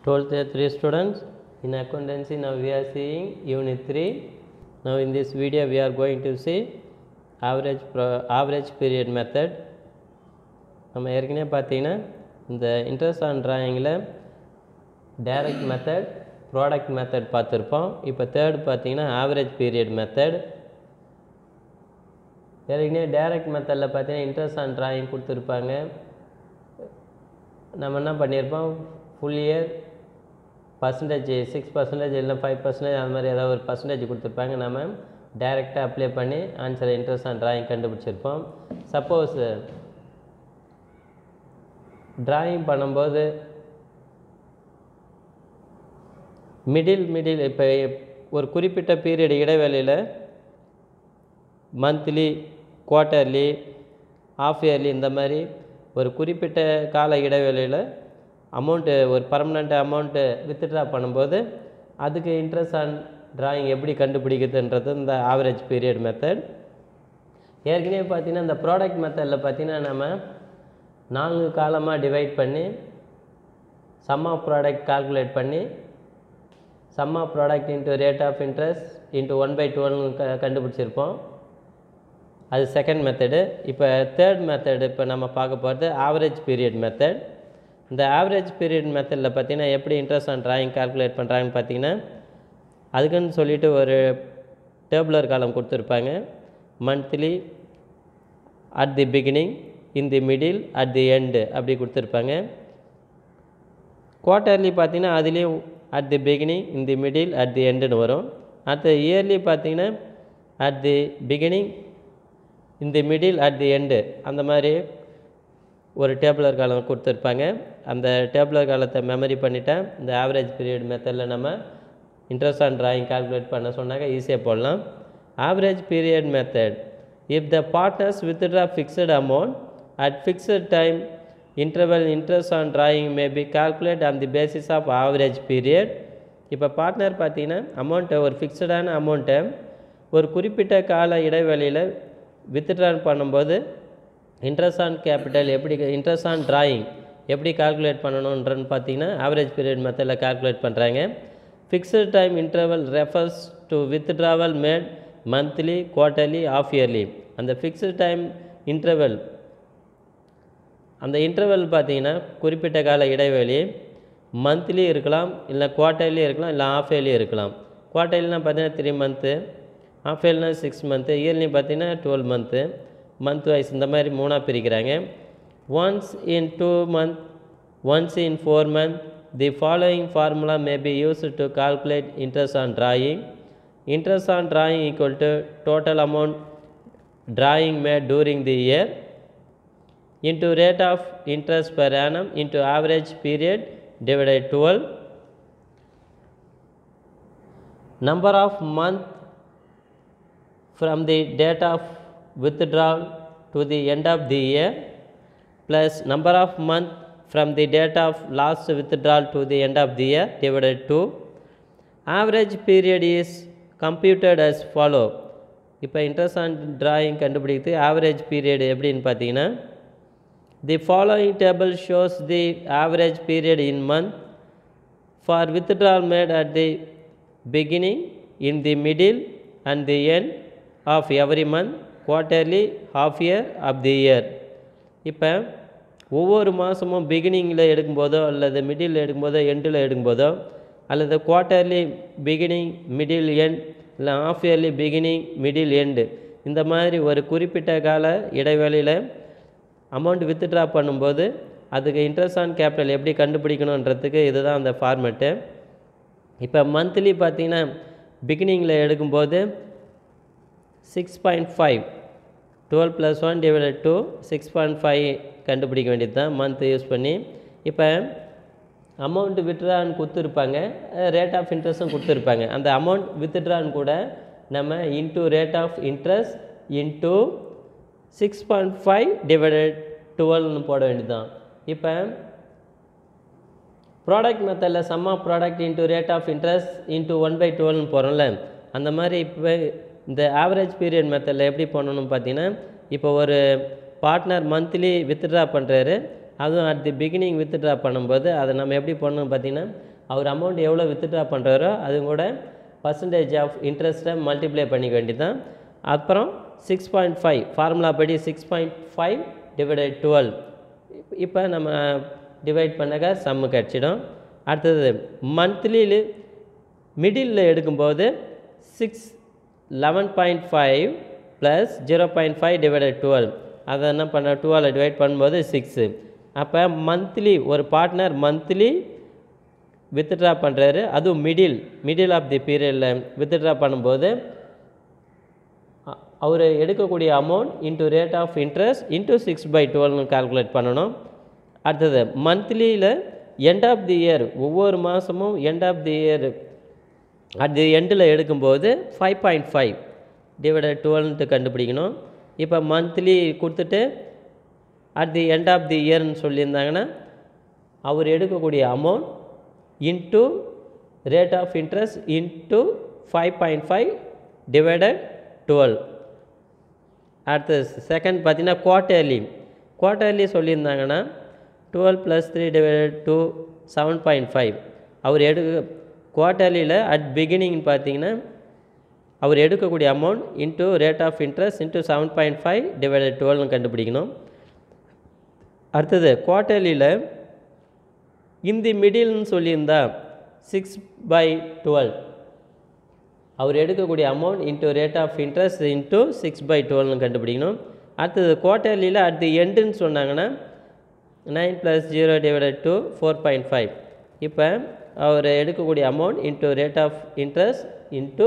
12th year 3 students in accountancy. Now we are seeing unit 3. Now in this video we are going to see average period method. நம்ம ஏற்கனவே பார்த்தீங்கன்னா இந்த interest on டிராயிங்கில் direct method product method பார்த்துருப்போம். இப்போ third பார்த்தீங்கன்னா average period method. ஏற்கனவே direct மெத்தடில் பார்த்தீங்கன்னா இன்ட்ரெஸ்ட் ஆன் டிராயிங் கொடுத்துருப்பாங்க. நம்ம என்ன பண்ணியிருப்போம், ஃபுல் இயர் பர்சன்டேஜ் 6% இல்லை 5% அது மாதிரி ஏதாவது ஒரு பர்சன்டேஜ் கொடுத்துருப்பாங்க. நம்ம டைரெக்டாக அப்ளை பண்ணி ஆன்சரை இன்ட்ரெஸ்ட் ஆன் டிராயிங் கண்டுபிடிச்சிருப்போம். சப்போஸ் டிராயிங் பண்ணும்போது மிடில் இப்போ ஒரு குறிப்பிட்ட பீரியட் இடைவேளையில் மந்த்லி, குவார்ட்டர்லி, ஆஃப் இயர்லி இந்த மாதிரி ஒரு குறிப்பிட்ட கால இடைவேளையில் அமௌண்ட்டு ஒரு பர்மனெண்ட் அமௌண்ட்டு வித்ட்ரா பண்ணும்போது அதுக்கு இன்ட்ரெஸ்ட் ஆன் டிராயிங் எப்படி கண்டுபிடிக்கிறதுன்றது இந்த ஆவரேஜ் பீரியட் மெத்தட். ஏற்கனவே பார்த்தீங்கன்னா இந்த ப்ராடக்ட் மெத்தடில் பார்த்தீங்கன்னா நம்ம 4 காலமாக டிவைட் பண்ணி சம் ஆஃப் ப்ராடக்ட் கால்குலேட் பண்ணி sum of product into rate of interest into 1/12 கண்டுபிடிச்சிருப்போம். அது செகண்ட் மெத்தடு. இப்போ தேர்ட் மெத்தடு இப்போ நம்ம பார்க்க போகிறது ஆவரேஜ் பீரியட் மெத்தட். இந்த ஆவரேஜ் பீரியட் மெத்தடில் பார்த்தீங்கன்னா எப்படி இன்ட்ரெஸ்ட் ஆன் டிராயிங் கால்குலேட் பண்ணுறாங்கன்னு பார்த்தீங்கன்னா அதுக்குன்னு சொல்லிவிட்டு ஒரு டேபுலர் காலம் கொடுத்துருப்பாங்க. Monthly, at the beginning, in the middle, at the end அப்படி கொடுத்துருப்பாங்க. குவார்ட்டர்லி பார்த்தீங்கன்னா அதுலேயும் at the beginning, in the middle, at the எண்டுன்னு வரும். அடுத்த இயர்லி பார்த்தீங்கன்னா at the beginning, in the middle, at the end அந்த மாதிரி ஒரு டேபுலர் காலம் கொடுத்துருப்பாங்க. அந்த டேபுலர் காலத்தை மெமரி பண்ணிவிட்டேன் இந்த ஆவரேஜ் பீரியட் மெத்தடில் நம்ம இன்ட்ரெஸ்ட் ஆன் டிராயிங் கால்குலேட் பண்ண சொன்னாக்க ஈஸியாக போடலாம். Average period method. If the partners withdraw fixed amount at fixed time interval interest on drawing may be calculate on the basis of average period. இப்போ partner பார்த்தீங்கன்னா அமௌண்ட்டை ஒரு ஃபிக்ஸடான அமௌண்ட்டை ஒரு குறிப்பிட்ட கால இடைவெளியில் வித்ட்ரா பண்ணும்போது இன்ட்ரெஸ்ட் ஆன் கேபிட்டல் எப்படி இன்ட்ரெஸ்ட் ஆன் டிராயிங் எப்படி கால்குலேட் பண்ணணுன்றன்னு பார்த்தீங்கன்னா ஆவரேஜ் பீரியட் மெத்தடில் கால்குலேட் பண்ணுறாங்க. Fixed time interval refers to withdrawal made monthly, quarterly, half yearly. அந்த ஃபிக்ஸட் டைம் இன்டர்வல் அந்த இன்டர்வல் பார்த்தீங்கன்னா குறிப்பிட்ட கால இடைவெளி மந்த்லி இருக்கலாம், இல்லை குவார்ட்டர்லி இருக்கலாம், இல்லை ஆஃப் இயர்லி இருக்கலாம். குவார்ட்டர்லினா பார்த்தீங்கன்னா 3 மந்த்து, ஆஃப் இயர்லினா 6 மந்த்து, இயர்லி பார்த்தீங்கன்னா 12 மந்த்து. மந்த் வைஸ் இந்த மாதிரி 3ஆக பிரிக்கிறாங்க. Once in 2 months, once in 4 months. The following formula may be used to calculate interest on drawing. Interest on drawing equal to total amount drawing made during the year into rate of interest per annum into average period divided 12. Number of month from the date of withdrawal to the end of the year plus number of month from the date of last withdrawal to the end of the year divided 2. Average period is computed as follow. இப்போ interest on drawing கண்டுபிடிக்கிறது average period எப்படின்னு பார்த்தீங்கன்னா the following table shows the average period in month for withdrawal made at the beginning, in the middle and the end of every month, quarterly, half year, of the year. இப்போ ஒவ்வொரு மாதமும் பிகினிங்கில் எடுக்கும்போதோ அல்லது middle எடுக்கும்போதோ எண்டில் எடுக்கும்போதோ அல்லது quarterly beginning, middle, end, இல்லை half yearly beginning, middle, end இந்த மாதிரி ஒரு குறிப்பிட்ட கால இடைவேளையில் அமௌண்ட் வித்ட்ரா பண்ணும்போது அதுக்கு இன்ட்ரெஸ்ட் ஆன் கேபிட்டல் எப்படி கண்டுபிடிக்கணுன்றதுக்கு இதுதான் அந்த ஃபார்மெட்டு. இப்போ மந்த்லி பார்த்திங்கன்னா பிகினிங்கில் எடுக்கும்போது 6.5, 12 + 1 divided 2, 6.5 கண்டுபிடிக்க வேண்டியது தான் மந்த் யூஸ் பண்ணி. இப்போ அமௌண்ட் வித்ட்ரான்னு கொடுத்துருப்பாங்க, ரேட் ஆஃப் இன்ட்ரெஸ்ட்டும் கொடுத்துருப்பாங்க. அந்த அமௌண்ட் வித்ட்ரான்னு கூட நம்ம into rate of interest into 6.5 divided 12ன்னு போட வேண்டியது தான். இப்போ ப்ராடக்ட் மெத்தடில் sum of product into rate of interest into 1/12ன்னு போகிறோம்ல, அந்த மாதிரி இப்போ இந்த ஆவரேஜ் பீரியட் மெத்தடில் எப்படி பண்ணணும் பார்த்தீங்கன்னா இப்போ ஒரு பார்ட்னர் மந்த்லி வித்ட்ரா பண்ணுறாரு, அதுவும் அட் தி பிகினிங் வித்ட்ரா பண்ணும்போது அதை நம்ம எப்படி பண்ணணும் பார்த்தீங்கன்னா அவர் அமௌண்ட் எவ்வளோ வித்ட்ரா பண்ணுறாரோ அது கூட பர்சன்டேஜ் ஆஃப் இன்ட்ரெஸ்ட்டை மல்டிப்ளை பண்ணிக்க வேண்டியது தான். அப்புறம் 6.5 ஃபார்முலா படி 6.5 டிவைடட் 12. இப்போ நம்ம டிவைட் பண்ணாக்க சம்மு கிடச்சிடும். அடுத்தது மந்த்லியில் மிடில் எடுக்கும்போது 11.5 ப்ளஸ் 0.5 டிவைடட் 12. அதை என்ன பண்ண 12 டிவைட் பண்ணும்போது 6. அப்போ மந்த்லி ஒரு பார்ட்னர் மந்த்லி வித்ட்ரா பண்ணுறாரு, அதுவும் மிடில் ஆஃப் தி பீரியடில் வித்ட்ரா பண்ணும்போது அவர் எடுக்கக்கூடிய amount into rate of interest into 6/12 calculate பண்ணணும். அடுத்தது மந்த்லியில் எண்ட் ஆஃப் தி இயர் ஒவ்வொரு மாதமும் end of the year at the எண்டில் எடுக்கும்போது 5.5 டிவைடட் 12 கண்டுபிடிக்கணும். இப்போ மந்த்லி கொடுத்துட்டு at the end of the இயர்னு சொல்லியிருந்தாங்கன்னா அவர் எடுக்கக்கூடிய amount into rate of interest into 5.5 divided 12. அடுத்தது செகண்ட் பார்த்தீங்கன்னா குவார்ட்டர்லி சொல்லியிருந்தாங்கன்னா 12 + 3 டிவைடட் 2 7.5. அவர் குவார்ட்டர்லியில் அட் பிகினிங் பார்த்தீங்கன்னா அவர் எடுக்கக்கூடிய amount into rate of interest into 7.5 divided 12 கண்டுபிடிக்கணும். அடுத்தது குவார்ட்டர்லியில் இந்த மிடில்னு சொல்லியிருந்தா 6/12 அவர் எடுக்கக்கூடிய amount into rate of interest into 6/12 கண்டுபிடிக்கணும். அடுத்தது குவார்ட்டர்லியில் அட் தி எண்டுன்னு சொன்னாங்கன்னா 9 + 0 டிவைடட் 2 4.5. இப்போ அவர் எடுக்கக்கூடிய amount into rate of interest into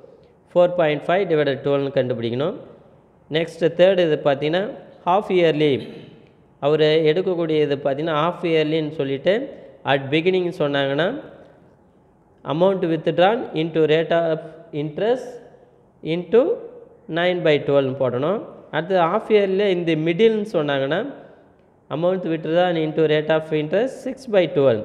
4.5 divided 12 கண்டுபிடிக்கணும். நெக்ஸ்ட்டு தேர்டு இது பார்த்தீங்கன்னா ஹாஃப் இயர்லி அவர் எடுக்கக்கூடிய இது பார்த்தீங்கன்னா ஹாஃப் இயர்லின்னு சொல்லிவிட்டு அட் பிகினிங் சொன்னாங்கன்னா amount withdrawn into rate of interest into 9/12 போடணும். அடுத்து ஹாஃப் இயர்லியில் இந்த மிடில்னு சொன்னாங்கன்னா amount withdrawn into rate of interest 6/12.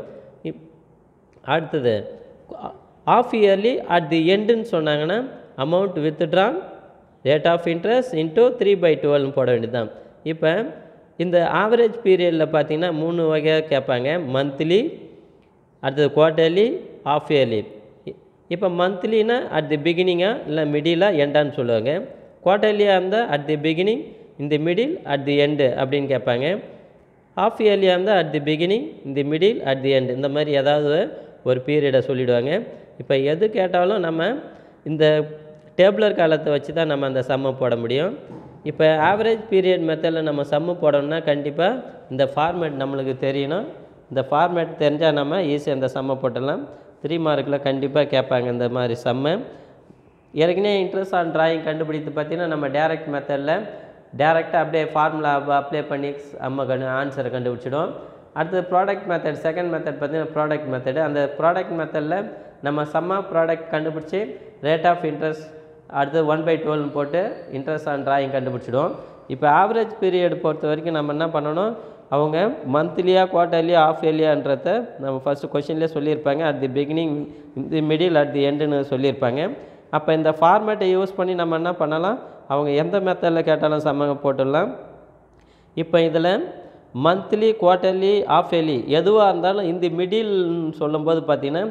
அடுத்தது ஹாஃப் இயர்லி அட் தி எண்டுன்னு சொன்னாங்கன்னா amount withdrawn rate of interest into 3/12 போட வேண்டியது தான். இப்போ இந்த ஆவரேஜ் பீரியடில் பார்த்திங்கன்னா 3 வகையாக கேட்பாங்க, மந்த்லி, அடுத்தது குவார்ட்டர்லி, ஹாஃப் இயர்லி. இப்போ மந்த்லினா அட் தி பிகினிங்காக இல்லை மிடிலாக எண்டான்னு சொல்லுவாங்க. குவார்ட்டர்லியாக இருந்தால் அட் தி பிகினிங், இந்த மிடில், அட் தி எண்டு அப்படின்னு கேட்பாங்க. ஹாஃப் இயர்லியாக இருந்தால் அட் தி பிகினிங், இந்த மிடில், அட் தி எண்டு, இந்த மாதிரி ஏதாவது ஒரு பீரியடை சொல்லிவிடுவாங்க. இப்போ எது கேட்டாலும் நம்ம இந்த டேபிளர் காலத்தை வச்சு தான் நம்ம அந்த சம்மை போட முடியும். இப்போ ஆவரேஜ் பீரியட் மெத்தடில் நம்ம சம்மு போடணும்னா கண்டிப்பாக இந்த ஃபார்மேட் நம்மளுக்கு தெரியணும். இந்த ஃபார்மேட் தெரிஞ்சால் நம்ம ஈஸியாக இந்த சம்மை போட்டலாம். 3 மார்க்கில் கண்டிப்பாக கேட்பாங்க இந்த மாதிரி சம்மை. ஏற்கனவே இன்ட்ரெஸ்ட் ஆன் டிராயிங் கண்டுபிடித்து பார்த்திங்கன்னா நம்ம டேரெக்ட் மெத்தடில் டேரெக்டாக அப்படியே ஃபார்முலா அப்ளை பண்ணி ஆன்சரை கண்டுபிடிச்சிடும். அடுத்தது ப்ராடக்ட் மெத்தட், செகண்ட் மெத்தட் பார்த்திங்கன்னா ப்ராடக்ட் மெத்தடு. அந்த ப்ராடக்ட் மெத்தடில் நம்ம சம்மா ப்ராடக்ட் கண்டுபிடிச்சி ரேட் ஆஃப் இன்ட்ரெஸ்ட் அடுத்து 1/12 போட்டு இன்ட்ரெஸ்ட் ஆன் டிராயிங் கண்டுபிடிச்சிடும். இப்போ ஆவரேஜ் பீரியட் பொறுத்த வரைக்கும் நம்ம என்ன பண்ணணும், அவங்க மந்த்லியாக, குவார்ட்டர்லியாக, ஆஃப் இயர்லியான்றத நம்ம ஃபஸ்ட்டு கொஷின்லேயே சொல்லியிருப்பாங்க. At the beginning, the middle, at the எண்டுன்னு சொல்லியிருப்பாங்க. அப்போ இந்த ஃபார்மேட்டை யூஸ் பண்ணி நம்ம என்ன பண்ணலாம், அவங்க எந்த மெத்தடில் கேட்டாலும் சம்மங்க போட்டுடலாம். இப்போ இதில் மந்த்லி, குவார்ட்டர்லி, ஆஃப் இயர்லி எதுவாக இருந்தாலும் இந்த மிடில்னு சொல்லும்போது பார்த்திங்கன்னா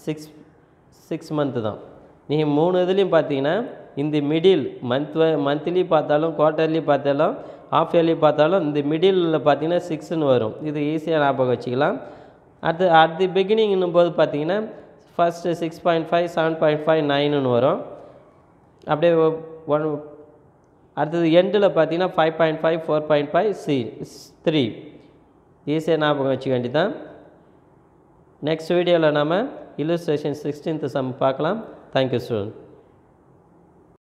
6 மந்த்து தான். நீங்கள் 3 இதுலேயும் பார்த்தீங்கன்னா இந்த மிடில் மந்த்லி பார்த்தாலும், குவார்ட்டர்லி பார்த்தாலும், ஆஃப் இயர்லி பார்த்தாலும் இந்த மிடிலில் பார்த்தீங்கன்னா 6ன்னு வரும். இது ஈஸியாக ஞாபகம் வச்சுக்கலாம். அடுத்து அட் தி பிகினிங்னும் போது பார்த்தீங்கன்னா ஃபஸ்ட்டு 6.5, 7.5, 9ன்னு வரும். அப்படியே அடுத்தது எண்டில் பார்த்தீங்கன்னா 5.5, 4.5, 3 ஈஸியாக ஞாபகம் வச்சுக்க வேண்டியதான். நெக்ஸ்ட் வீடியோவில் நம்ம illustration 16th சம் பார்க்கலாம். Thank you student.